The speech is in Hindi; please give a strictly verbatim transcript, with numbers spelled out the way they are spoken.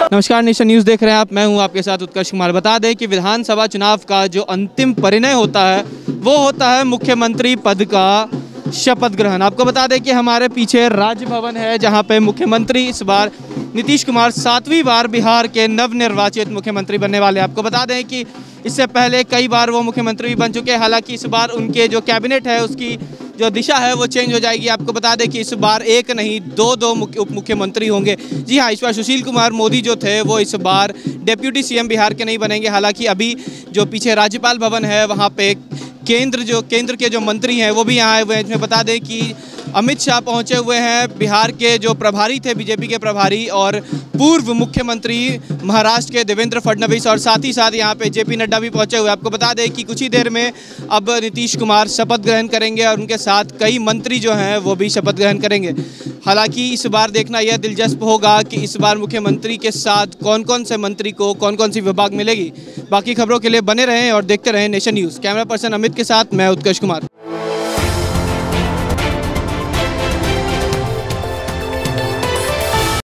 नमस्कार, नेशन न्यूज़ देख रहे हैं आप। मैं हूं आपके साथ उत्कर्ष कुमार। बता दें कि विधानसभा चुनाव का जो अंतिम परिणय होता है वो होता है मुख्यमंत्री पद का शपथ ग्रहण। आपको बता दें कि हमारे पीछे राजभवन है, जहां पे मुख्यमंत्री इस बार नीतीश कुमार सातवीं बार बिहार के नवनिर्वाचित मुख्यमंत्री बनने वाले हैं। आपको बता दें कि इससे पहले कई बार वो मुख्यमंत्री भी बन चुके हैं। हालांकि इस बार उनके जो कैबिनेट है उसकी जो दिशा है वो चेंज हो जाएगी। आपको बता दें कि इस बार एक नहीं दो दो उप मुख्यमंत्री होंगे। जी हाँ, इस बार सुशील कुमार मोदी जो थे वो इस बार डेप्यूटी सीएम बिहार के नहीं बनेंगे। हालांकि अभी जो पीछे राज्यपाल भवन है वहाँ पे केंद्र जो केंद्र के जो मंत्री हैं वो भी यहाँ आए हुए हैं। इसमें बता दें कि अमित शाह पहुंचे हुए हैं, बिहार के जो प्रभारी थे बीजेपी के प्रभारी, और पूर्व मुख्यमंत्री महाराष्ट्र के देवेंद्र फडणवीस, और साथ ही साथ यहाँ पे जेपी नड्डा भी पहुंचे हुए। आपको बता दें कि कुछ ही देर में अब नीतीश कुमार शपथ ग्रहण करेंगे और उनके साथ कई मंत्री जो हैं वो भी शपथ ग्रहण करेंगे। हालांकि इस बार देखना यह दिलचस्प होगा कि इस बार मुख्यमंत्री के साथ कौन कौन से मंत्री को कौन कौन सी विभाग मिलेगी। बाकी खबरों के लिए बने रहें और देखते रहें Nation News. Camera person Amit के साथ मैं उत्कर्ष कुमार।